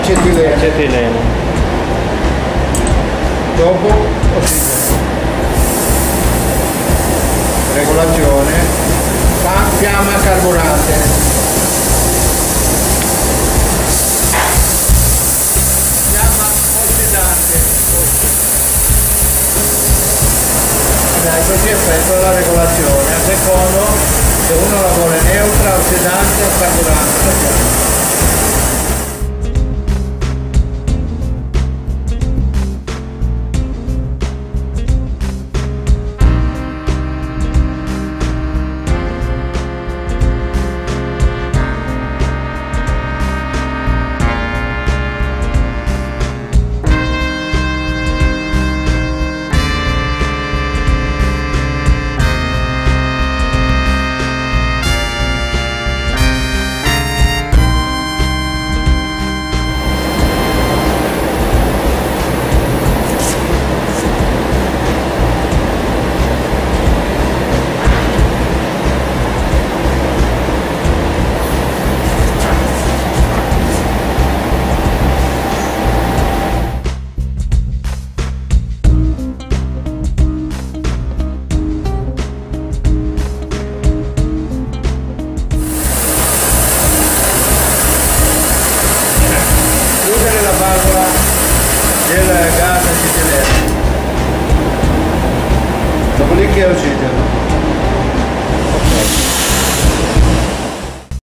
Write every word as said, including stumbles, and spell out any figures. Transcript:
acetilene. acetilene. Dopo ossigeno. Regolazione. Fiamma carburante. Fiamma ossidante. Dai, così effettua la regolazione. A secondo se uno la vuole neutra, ossidante o carburante.